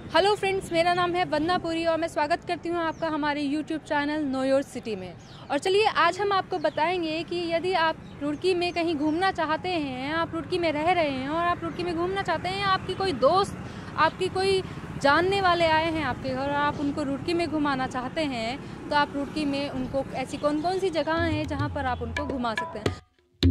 Hello friends, मेरा नाम है वंदना पुरी और मैं स्वागत करती हूँ आपका हमारे YouTube channel Know Your City में। और चलिए आज हम आपको बताएंगे कि यदि आप रुड़की में कहीं घूमना चाहते हैं, आप रुड़की में रह रहे हैं और आप रुड़की में घूमना चाहते हैं, आपकी कोई दोस्त, आपकी कोई जानने वाले आए हैं आपके घर और आप उनको रुड़की में घुमाना चाहते हैं, तो आप रुड़की में उनको ऐसी कौन कौन सी जगह हैं जहाँ पर आप उनको घुमा सकते हैं।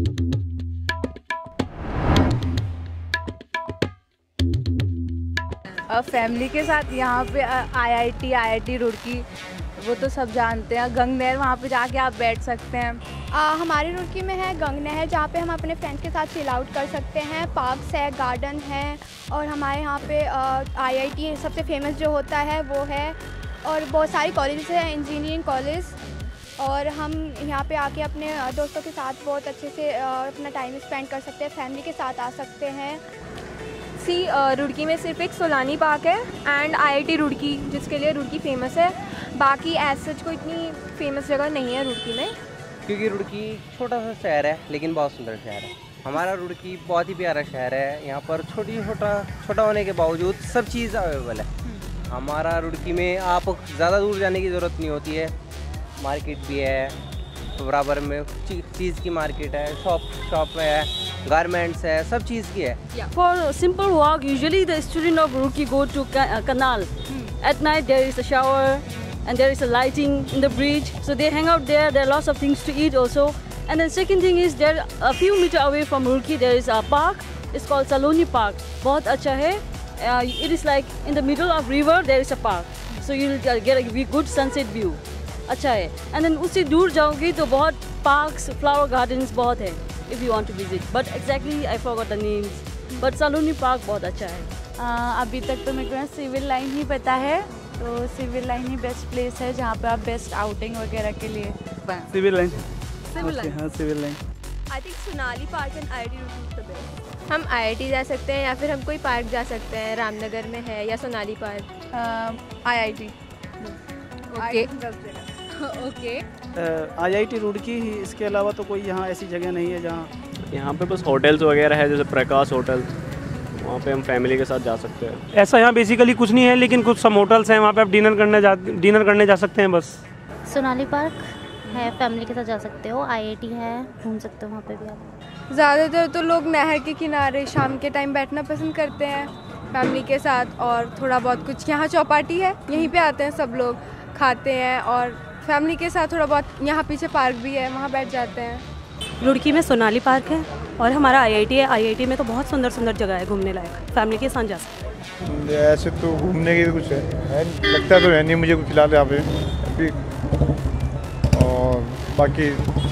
फैमिली के साथ यहाँ पे आईआईटी रुड़की वो तो सब जानते हैं। गंग नहर, वहाँ पे जाके आप बैठ सकते हैं। हमारी रुड़की में है गंग नहर, जहाँ पे हम अपने फ्रेंड्स के साथ चिल आउट कर सकते हैं। पार्क्स है, गार्डन है और हमारे यहाँ पे आईआईटी सबसे फेमस जो होता है वो है, और बहुत सारी कॉलेजेस हैं, इंजीनियरिंग कॉलेज। और हम यहाँ पे आके अपने दोस्तों के साथ बहुत अच्छे से अपना टाइम स्पेंड कर सकते हैं, फैमिली के साथ आ सकते हैं। रुड़की में सिर्फ एक सोलानी पार्क है एंड आईआईटी रुड़की, जिसके लिए रुड़की फेमस है। बाकी एज सच कोई इतनी फेमस जगह नहीं है रुड़की में, क्योंकि रुड़की छोटा सा शहर है लेकिन बहुत सुंदर शहर है। हमारा रुड़की बहुत ही प्यारा शहर है। यहाँ पर छोटा होने के बावजूद सब चीज़ अवेलेबल है। हमारा रुड़की में आप ज़्यादा दूर जाने की ज़रूरत नहीं होती है। मार्केट भी है, बराबर में चीज़ की मार्केट है, शॉप है, गारमेंट्स है, सब चीज़ की है। For simple walk, usually the student of Roorkee go to canal. At night there is a shower and there is a lighting in the bridge, so they hang out there. There are lots of things to eat also. And then second thing is there a few meters away from Roorkee there is a park. It's called Saloni Park. बहुत अच्छा है. It is like in the middle of river there is a park, so you will get a good sunset view. अच्छा है. And then उससे दूर जाओगी तो बहुत parks, flower gardens बहुत है. If you want to visit, but exactly I forgot the names. But Saloni Park बहुत अच्छा है। अभी तक तो मेरे को सिविल लाइन ही पता है, तो सिविल लाइन ही बेस्ट प्लेस है जहाँ पे आप बेस्ट आउटिंग वगैरह के लिए। Civil line. हाँ, civil line. I think Sonali park and IIT Roorkee the best. हम आईआईटी जा सकते हैं या फिर हम कोई पार्क जा सकते हैं, रामनगर में है या Sonali park. IIT. Okay. IIT Roorkee ही, इसके अलावा तो कोई यहाँ ऐसी जगह नहीं है जहाँ। यहाँ पे बस होटल्स वगैरह है, जैसे प्रकाश होटल, वहाँ पे हम फैमिली के साथ जा सकते हैं। ऐसा यहाँ बेसिकली कुछ नहीं है, लेकिन कुछ सब होटल्स हैं, वहाँ पे आप डिनर करने जा सकते हैं बस। सोनाली पार्क है, फैमिली के साथ जा सकते हो। आईआईटी है, घूम सकते हो वहाँ पे भी आप। ज़्यादातर तो लोग नहर के किनारे शाम के टाइम बैठना पसंद करते हैं फैमिली के साथ, और थोड़ा बहुत कुछ यहाँ चौपाटी है, यहीं पे आते हैं सब लोग, खाते हैं और फैमिली के साथ थोड़ा बहुत। यहाँ पीछे पार्क भी है, वहाँ बैठ जाते हैं। रुड़की में सोनाली पार्क है और हमारा आईआईटी है। आईआईटी में तो बहुत सुंदर सुंदर जगह है घूमने लायक, फैमिली के साथ जा सकते हैं। ऐसे तो घूमने की कुछ है लगता तो है नहीं मुझे कुछ फिलहाल यहाँ पे अभी, और बाकी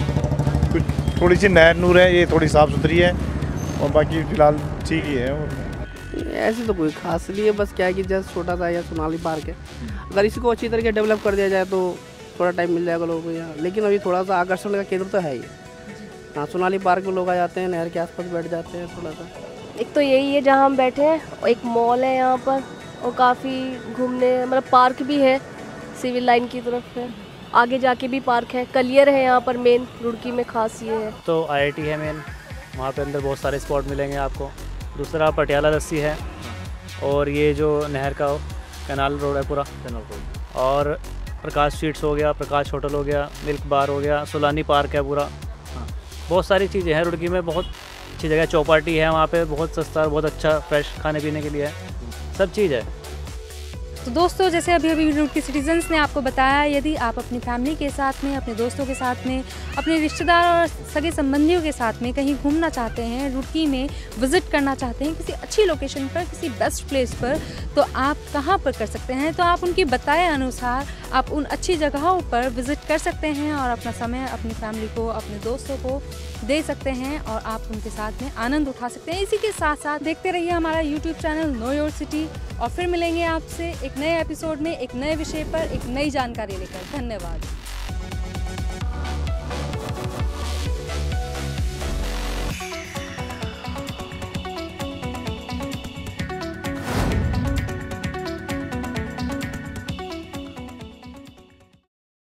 कुछ थोड़ी सी नहर नूर है, ये थोड़ी साफ़ सुथरी है, और बाकी फ़िलहाल ठीक ही है। ऐसे तो कोई खास नहीं है, बस क्या है कि जस्ट छोटा सा या सोनाली पार्क है। अगर इसको अच्छी तरीके डेवलप कर दिया जाए तो थोड़ा टाइम मिल जाएगा लोगों को यहाँ, लेकिन अभी थोड़ा सा आकर्षण का केंद्र तो है ही। हाँ, सोनाली पार्क में लोग आ जाते हैं, नहर के आसपास बैठ जाते हैं थोड़ा सा। एक तो यही है जहाँ हम बैठे हैं, और एक मॉल है यहाँ पर, और काफ़ी घूमने मतलब पार्क भी है सिविल लाइन की तरफ है, आगे जाके भी पार्क है। कलियर है यहाँ पर, मेन रुड़की में खास ये है। तो आईआईटी है मेन, वहाँ पे अंदर बहुत सारे स्पॉट मिलेंगे आपको। दूसरा पटियाला लस्सी है, और ये जो नहर का कैनाल रोड है पूरा, और प्रकाश स्वीट्स हो गया, प्रकाश होटल हो गया, मिल्क बार हो गया, सोलानी पार्क है पूरा। हाँ, बहुत सारी चीज़ें हैं रुड़की में, बहुत अच्छी जगह। चौपाटी है वहाँ पे, बहुत सस्ता और बहुत अच्छा फ्रेश खाने पीने के लिए है, सब चीज़ है। तो दोस्तों, जैसे अभी रुड़की सिटीजन्स ने आपको बताया, यदि आप अपनी फैमिली के साथ में, अपने दोस्तों के साथ में, अपने रिश्तेदार और सगे संबंधियों के साथ में कहीं घूमना चाहते हैं, रुड़की में विज़िट करना चाहते हैं किसी अच्छी लोकेशन पर, किसी बेस्ट प्लेस पर, तो आप कहाँ पर कर सकते हैं? तो आप उनकी बताए अनुसार आप उन अच्छी जगहों पर विज़िट कर सकते हैं और अपना समय अपनी फैमिली को, अपने दोस्तों को दे सकते हैं और आप उनके साथ में आनंद उठा सकते हैं। इसी के साथ साथ देखते रहिए हमारा YouTube channel Know Your City, और फिर मिलेंगे आपसे एक नए एपिसोड में, एक नए विषय पर, एक नई जानकारी लेकर। धन्यवाद।